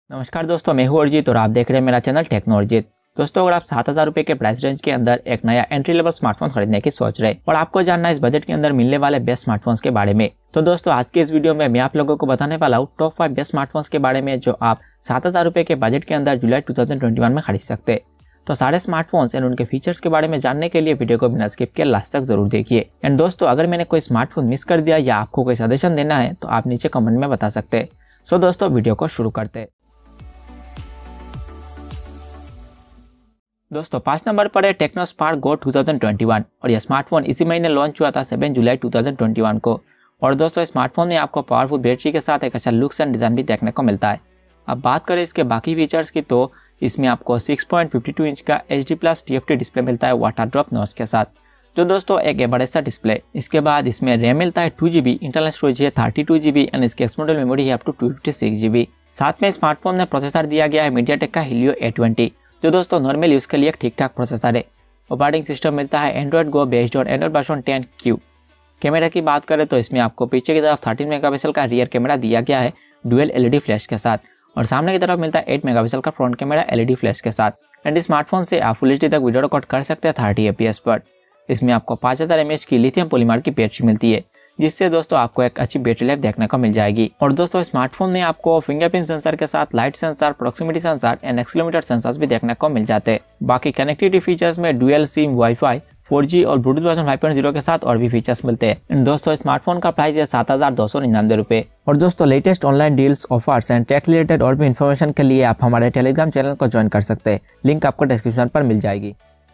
नमस्कार दोस्तों, मैं हूं अरिजीत और आप देख रहे हैं मेरा चैनल टेक्नोलॉजी। दोस्तों, अगर आप 7,000 रुपए के प्राइस रेंज के अंदर एक नया एंट्री लेवल स्मार्टफोन खरीदने की सोच रहे हैं और आपको जानना है इस बजट के अंदर मिलने वाले बेस्ट स्मार्टफोन्स के बारे में, तो दोस्तों आज के इस वीडियो में मैं आप लोगों को बताने वाला हूँ टॉप 5 बेस्ट स्मार्टफोन्स के बारे में जो आप 7,000 रुपए के बजट के अंदर जुलाई 2021 में खरीद सकते हैं। तो सारे स्मार्टफोन्स एंड उनके फीचर्स के बारे में जानने के लिए वीडियो को बिना स्किप किए लास्ट तक जरूर देखिए। एंड दोस्तों, अगर मैंने कोई स्मार्टफोन मिस कर दिया या आपको कोई सजेशन देना है तो आप नीचे कमेंट में बता सकते हैं। सो दोस्तों, वीडियो को शुरू करते हैं। दोस्तों 5 नंबर पर है टेक्नो स्पार्क गो 2021 और यह स्मार्टफोन इसी महीने लॉन्च हुआ था 7 जुलाई 2021 को। और दोस्तों स्मार्टफोन में आपको पावरफुल बैटरी के साथ एक अच्छा लुक्स एंड डिजाइन भी देखने को मिलता है। अब बात करें इसके बाकी फीचर्स की तो इसमें आपको 6.52 इंच का HD+ TFT डिस्प्ले मिलता है वाटर ड्रॉप नॉच के साथ, जो दोस्तों एक बड़ा सा डिस्प्ले। इसके बाद इसमें रैम मिलता है 2GB, इंटरनल स्टोरेज है 32GB एंड इसकी एक्सटर्नल मेमोरी है अप टू 256GB। साथ में स्मार्टफोन में प्रोसेसर दिया गया है मीडियाटेक का Helio A20, जो दोस्तों नॉर्मल यूज के लिए एक ठीक ठाक प्रोसेसर है। ऑपरेटिंग सिस्टम मिलता है Android Go based on Android version 10Q। Camera की बात करें तो इसमें आपको पीछे की तरफ 13 मेगापिक्सल का रियर कैमरा दिया गया है डुअल LED फ्लैश के साथ और सामने की तरफ मिलता है 8 मेगापिक्सल का फ्रंट कैमरा LED फ्लैश के साथ। एंड स्मार्टफोन से आप फुल HD तक वीडियो रिकॉर्ड कर सकते हैं 30 fps पर। इसमें आपको 5000 mAh की लिथियम पॉलीमर की बैटरी मिलती है, जिससे दोस्तों आपको एक अच्छी बैटरी लाइफ देखने को मिल जाएगी। और दोस्तों स्मार्टफोन में आपको फिंगरप्रिंट सेंसर के साथ light sensor, proximity sensor and accelerometer sensors भी देखने को मिल जाते हैं। बाकी कनेक्टिविटी फीचर्स में डुअल सिम, वाईफाई, 4G और ब्लूटूथ वर्जन 5.0 के साथ और भी फीचर्स मिलते हैं। दोस्तों स्मार्टफोन का प्राइस है 7,299 रुपए। और दोस्तों latest online deals, offers and tech related और भी इन्फॉर्मेशन के लिए आप हमारे टेलीग्राम चैनल को ज्वाइन कर सकते हैं, लिंक आपको डिस्क्रिप्शन पर मिल जाएगी।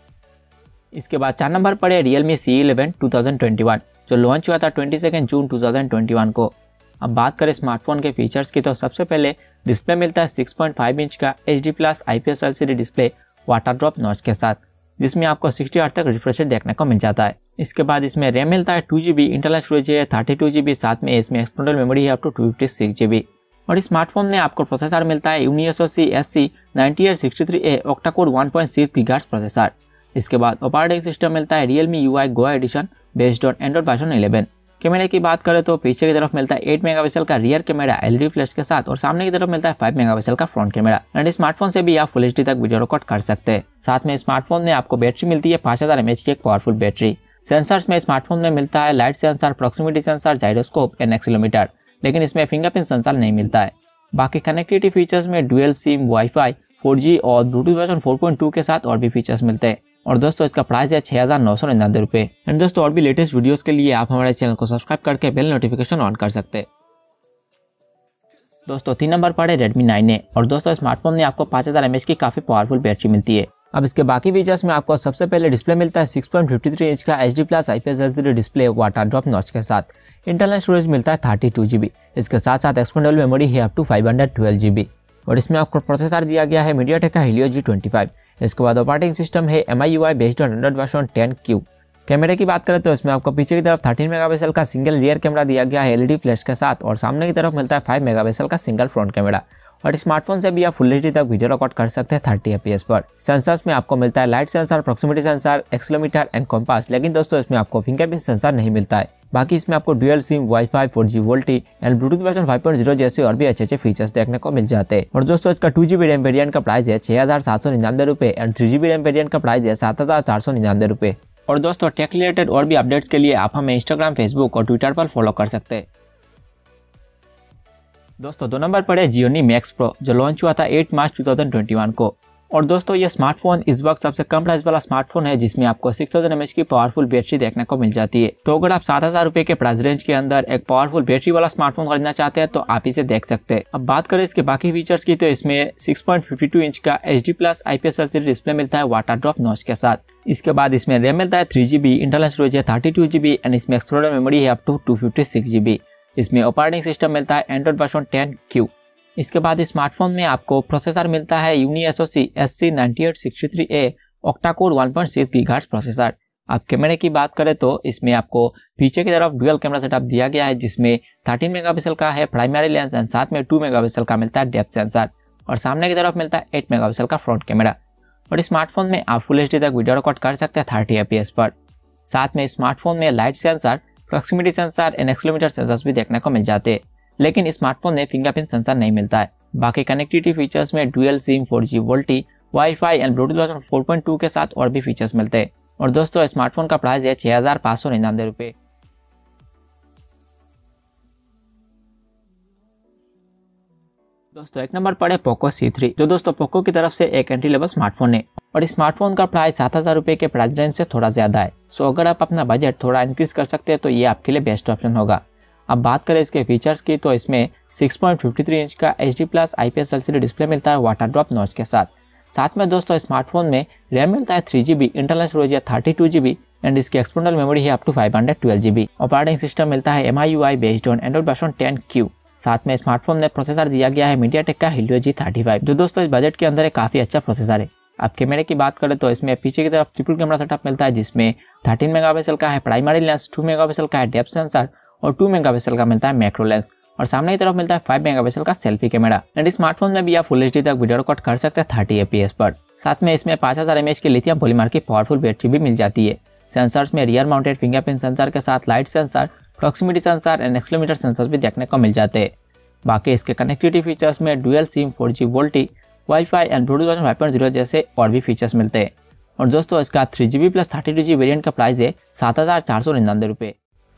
इसके बाद 4 नंबर पर है Realme C11 2021, जो लॉन्च हुआ था 22 जून 2021 को। अब बात करें स्मार्टफोन के फीचर्स की तो सबसे पहले डिस्प्ले मिलता है 6.5 इंच का HD+ IPS LCD display water drop notch के साथ, जिसमें आपको 60 हर्ट्ज तक रिफ्रेश रेट देखने को मिल जाता है। इसके बाद इसमें रैम मिलता है 2GB, इंटरनल स्टोरेज है 32GB, साथ में इसमें एक्सटर्नल मेमोरी है अप टू 256GB। और इस स्मार्टफोन में आपको प्रोसेसर मिलता है UniSoC SC9863A octa core 1.6 GHz processor. इसके बाद ऑपरेटिंग सिस्टम मिलता है Realme UI Go edition based on Android version 11। कैमरे की बात करें तो पीछे की तरफ मिलता है 8 मेगापिक्सल का रियर कैमरा LED फ्लैश के साथ और सामने की तरफ मिलता है 5 मेगापिक्सल का फ्रंट कैमरा। एंड स्मार्टफोन से भी आप फुल HD तक वीडियो रिकॉर्ड कर सकते हैं। साथ में स्मार्टफोन में आपको बैटरी मिलती है 5000 mAh की एक पावरफुल बैटरी। सेंसर्स में स्मार्टफोन में मिलता है light sensor, proximity sensor, gyroscope and accelerometer, लेकिन इसमें फिंगरप्रिंट सेंसर नहीं मिलता है। बाकी कनेक्टिविटी फीचर्स में डुअल सिम, वाईफाई, 4G और ब्लूटूथ वर्जन 4.2 के साथ और भी फीचर्स मिलते हैं। और दोस्तों इसका प्राइस है 6,999 रुपए। एंड दोस्तों और भी लेटेस्ट वीडियोस के लिए आप हमारे चैनल को सब्सक्राइब करके बेल नोटिफिकेशन ऑन कर सकते हैं। दोस्तों 3 नंबर पर है Redmi 9A और दोस्तों स्मार्टफोन में आपको 5000 mAh की काफी पावरफुल बैटरी मिलती है। अब इसके बाकी फीचर्स में आपको सबसे पहले डिस्प्ले मिलता है 6.53 इंच का HD+ IPS LCD display water drop notch के साथ। इंटरनल स्टोरेज मिलता है 32GB। इसके साथ साथ एक्सटर्नल मेमोरी है अप टू 512GB और इसमें आपको प्रोसेसर दिया गया है मीडियाटेक का Helio G25। इसके बाद ऑपरेटिंग सिस्टम है MIUI based on Android version 10Q। कैमरे की बात करें तो इसमें आपको पीछे की तरफ 13 मेगापिक्सल का सिंगल रियर कैमरा दिया गया है LED फ्लैश के साथ और सामने की तरफ मिलता है 5 मेगापिक्सल का सिंगल फ्रंट कैमरा। और स्मार्टफोन से भी आप फुल HD तक वीडियो रिकॉर्ड कर सकते हैं 30 fps पर। सेंसर्स में आपको मिलता है light sensor, proximity sensor, accelerometer and compass, लेकिन दोस्तों इसमें आपको फिंगरप्रिंट सेंसर नहीं मिलता है। बाकी इसमें आपको dual sim, wifi, 4G VoLTE and bluetooth version 5.0 जैसे और भी अच्छे फीचर्स देखने को मिल जाते हैं। और दोस्तों इसका 2GB रैम वेरिएंट का प्राइस है 6,799 रुपए एंड 3GB रैम वेरिएंट का प्राइस है 7,499 रुपए। और दोस्तों टेक रिलेटेड और भी अपडेट्स के लिए आप हमें इंस्टाग्राम, फेसबुक और ट्विटर पर फॉलो कर सकते हैं। दोस्तों 2 नंबर पर है Gionee Max Pro, जो लॉन्च हुआ था 8 मार्च 2021 को। और दोस्तों ये स्मार्टफोन इस वक्त सबसे कम प्राइस वाला स्मार्टफोन है, जिसमें आपको 6000 mAh की पावरफुल बैटरी देखने को मिल जाती है। तो अगर आप 7,000 रुपए के प्राइस रेंज के अंदर एक पावरफुल बैटरी वाला स्मार्टफोन खरीदना चाहते हैं तो आप इसे देख सकते हैं। अब बात करें इसके बाकी फीचर्स की तो इसमें 6.52 इंच का HD+ IPS LCD डिस्प्ले मिलता है वाटर ड्रॉप नॉच के साथ। इसके बाद इसमें रैम मिलता है 3GB, इंटरनल स्टोरेज है 32GB एंड इसमें एक्सटर्नल मेमोरी है अप टू 256GB। इसमें ऑपरेटिंग सिस्टम मिलता है एंड्रॉइड वर्जन 10Q। इसके बाद स्मार्टफोन में आपको प्रोसेसर मिलता है UniSoC SC9863A octa core 1.6 GHz processor. अब कैमरे की बात करें तो इसमें आपको पीछे की तरफ डुअल कैमरा सेटअप दिया गया है, जिसमें 13 मेगापिक्सल का है प्राइमरी लेंस एंड साथ में 2 मेगापिक्सल का मिलता है डेप्थ सेंसर और सामने की तरफ मिलता है 8 मेगापिक्सल का फ्रंट कैमरा। और स्मार्टफोन में आप फुल HD तक वीडियो रिकॉर्ड कर सकते हैं 30 fps पर। साथ में स्मार्टफोन में light sensor, proximity sensor and accelerometer sensors भी देखने को मिल जाते हैं, लेकिन स्मार्टफोन में फिंगरप्रिंट सेंसर नहीं मिलता है। बाकी कनेक्टिविटी फीचर्स में dual sim, 4G VoLTE, wifi and bluetooth version 4.2 के साथ और भी फीचर्स मिलते हैं। और दोस्तों स्मार्टफोन का प्राइस है 6,599 रुपये। दोस्तों एक नंबर पर है पोको C3, जो दोस्तों पोको की तरफ से एक एंट्री लेवल स्मार्टफोन है और इस स्मार्टफोन का प्राइस 7,000 रुपये के प्राइस रेंज से थोड़ा ज्यादा है। सो अगर आप अपना बजट थोड़ा इंक्रीज कर सकते हैं तो ये आपके लिए बेस्ट ऑप्शन होगा। अब बात करें इसके फीचर्स की तो इसमें 6.53 इंच का HD+ IPS LCD डिस्प्ले मिलता है वाटर ड्रॉप नॉच के साथ में दोस्तों स्मार्टफोन में रैम मिलता है 3GB, इंटरनल स्टोरेज है 32GB एंड इसकी एक्सटर्नल मेमोरी है up to 512GB। Operating system मिलता है MIUI based on Android version 10Q। साथ में स्मार्टफोन में प्रोसेसर दिया गया है मीडियाटेक का Helio G35, जो दोस्तों इस बजट के अंदर एक काफी अच्छा प्रोसेसर है। अब कैमरे की बात करें तो इसमें पीछे की तरफ ट्रिपल कैमरा सेटअप मिलता है, जिसमें 13 मेगापिक्सल का है प्राइमरी लेंस, 2 मेगापिक्सल का है डेप्थ सेंसर और 2 मेगापिक्सल का मिलता है मैक्रो लेंस और सामने की तरफ मिलता है 5 मेगापिक्सल का सेल्फी कैमरा। एंड स्मार्टफोन में भी आप फुल HD तक वीडियो रिकॉर्ड कर सकते हैं 30 FPS पर। साथ में इसमें 5000 mAh की लिथियम पॉलीमर की पावरफुल बैटरी भी मिल जाती है। सेंसर्स में रियर माउंटेड फिंगरप्रिंट सेंसर के साथ light sensor, proximity sensor and accelerometer sensor भी देखने को मिल जाते हैं। बाकी इसके कनेक्टिविटी फीचर्स में dual sim, 4G VoLTE, wifi and bluetooth version 5.0 जैसे और भी फीचर्स मिलते हैं। और दोस्तों इसका 3GB प्लस 32GB वेरिएंट का प्राइस है 7,499 रुपये।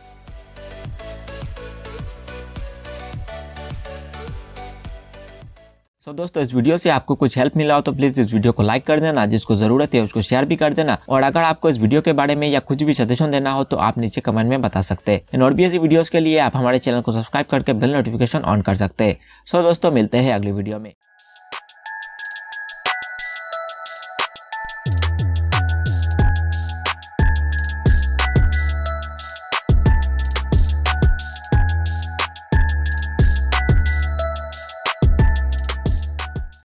तो दोस्तों इस वीडियो से आपको कुछ हेल्प मिला हो तो प्लीज इस वीडियो को लाइक कर देना, जिसको जरूरत है उसको शेयर भी कर देना। और अगर आपको इस वीडियो के बारे में या कुछ भी सजेशन देना हो तो आप नीचे कमेंट में बता सकते हैं। और भी ऐसी वीडियोस के लिए आप हमारे चैनल को सब्सक्राइब करके बेल नोटिफिकेशन ऑन कर सकते हैं। सो दोस्तों मिलते हैं अगली वीडियो में।